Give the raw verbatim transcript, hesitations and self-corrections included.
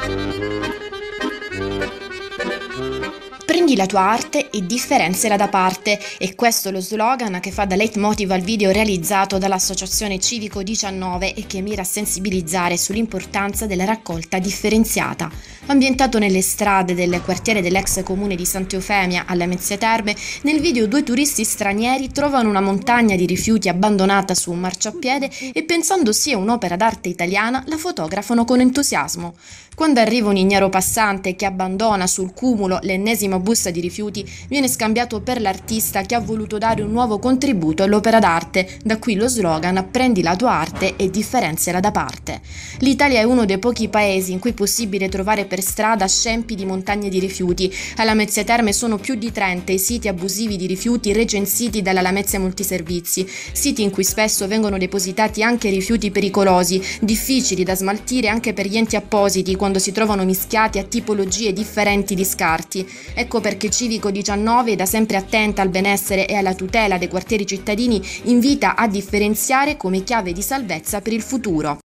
Prendi la tua arte e differenziala da parte, e questo è lo slogan che fa da leitmotiv al video realizzato dall'Associazione Civico diciannove e che mira a sensibilizzare sull'importanza della raccolta differenziata. Ambientato nelle strade del quartiere dell'ex comune di Sant'Eufemia alle Mezie Terme, nel video due turisti stranieri trovano una montagna di rifiuti abbandonata su un marciapiede e, pensando sia un'opera d'arte italiana, la fotografano con entusiasmo. Quando arriva un ignaro passante che abbandona sul cumulo l'ennesima busta di rifiuti, viene scambiato per l'artista che ha voluto dare un nuovo contributo all'opera d'arte, da qui lo slogan "Prendi la tua arte e differenziala da parte". L'Italia è uno dei pochi paesi in cui è possibile trovare per strada scempi di montagne di rifiuti. Alla Mezie Terme sono più di trenta i siti abusivi di rifiuti recensiti dalla Lamezia Multiservizi, siti in cui spesso vengono depositati anche rifiuti pericolosi, difficili da smaltire anche per gli enti appositi quando si trovano mischiati a tipologie differenti di scarti. Ecco perché Civico diciannove, da sempre attenta al benessere e alla tutela dei quartieri cittadini, invita a differenziare come chiave di salvezza per il futuro.